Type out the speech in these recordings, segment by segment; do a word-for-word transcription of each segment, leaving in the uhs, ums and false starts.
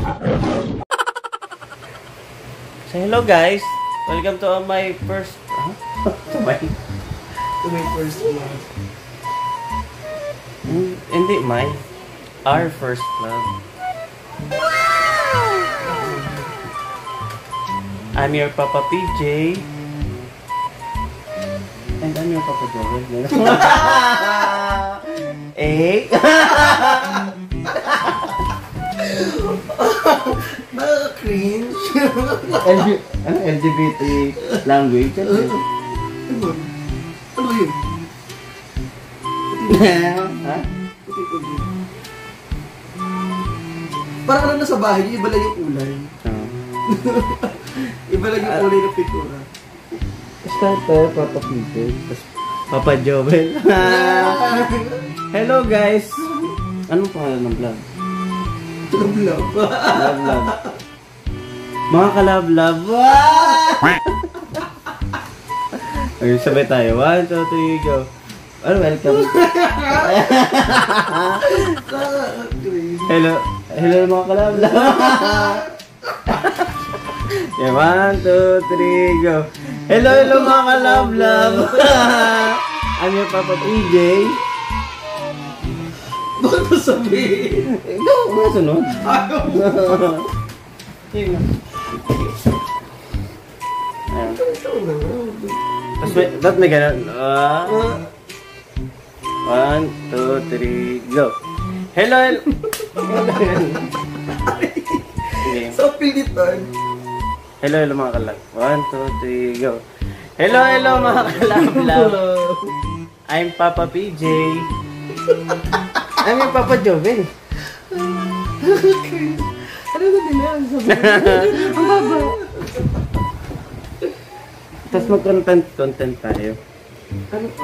So hello guys, welcome to uh, my first huh? to my to my first vlog. Hmm, hindi my our first vlog. Wow! I'm your Papa P J and I'm your Papa Joel. Eh? Nakaka-cringe. L G ano, L G B T language? Ano yun? Ano yun? Ha? Parang ano nasa bahay niyo, iba lang yung kulay. Oh. Iba lang yung kulay ng pintura. Start tayo, Papa P J. Tapos Papa Joel. Hello guys! Anong pangalan ng vlog? Love-love. Love-love. Mga ka-love-love. Okay, sabay tayo. One, two, three, go. Well, welcome. Hello. Hello mga ka-love-love. Okay, one, two, three, go. Hello, hello mga ka-love-love. I'm your Papa P J. Bakit mo sabihin? Ikaw, mga sunod. Ayaw mo. Sige na. Ayan. Ikaw na. Tapos may, ba't may ganun? Uh, one, two, three, go. Hello, hello. Okay. Sa pilitan. Hello, hello mga kalab. One, two, three, go. Hello, hello mga kalab. I'm Papa P J. I'm yung Papa Jovel. Ano na nila? Ang baba. Tapos mag-content content tayo. Ano po?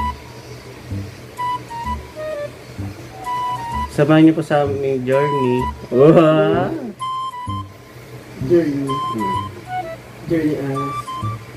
Samahan niyo po sa aming journey. Wow! Journey. Hmm. Journey as